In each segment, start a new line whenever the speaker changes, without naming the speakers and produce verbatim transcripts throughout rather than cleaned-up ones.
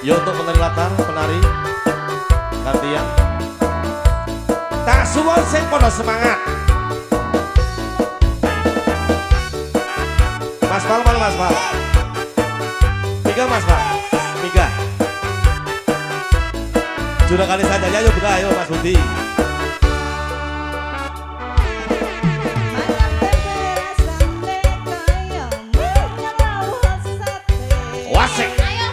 Ya untuk penari latar, penari gantian. Tak suwon sing podo semangat. Mas Pal, mana Mas Pal? Tiga Mas Pal, tiga. Sudah kali saja, ayo buka, ayo Mas Budi. Wasek.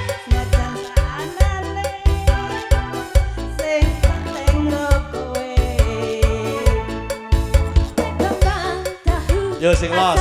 Yo sing los.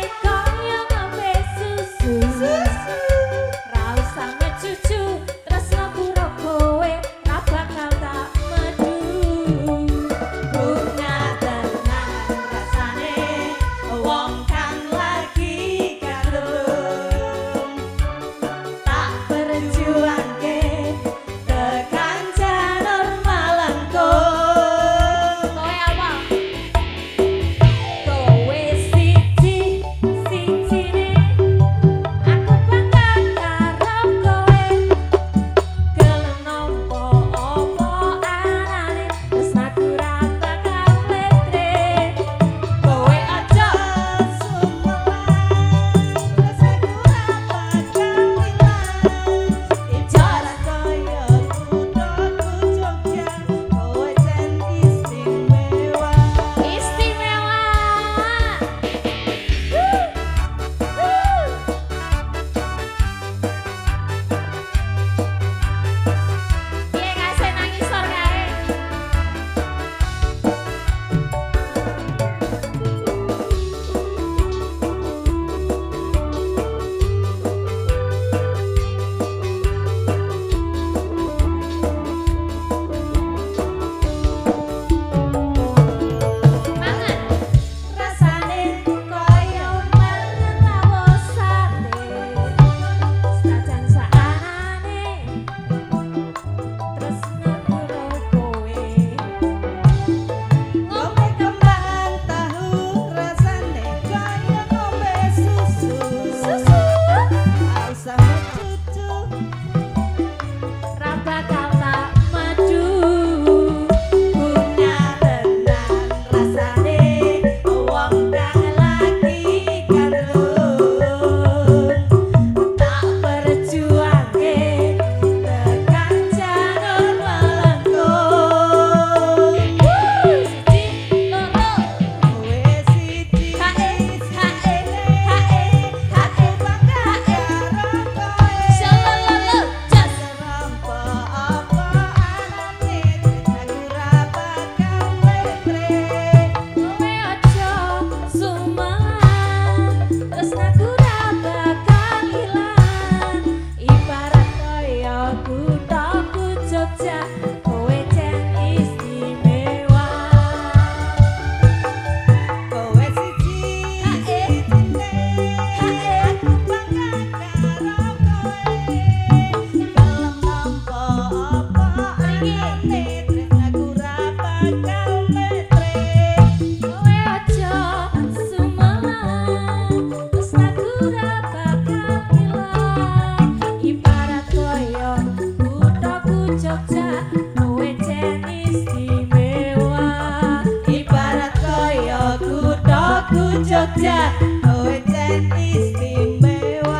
Jogja, kowe jan istimewa.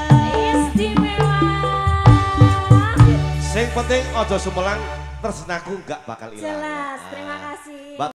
Istimewa.
Sing penting ojo sumelang, tresnaku gak bakal ilang.
Jelas, terima kasih.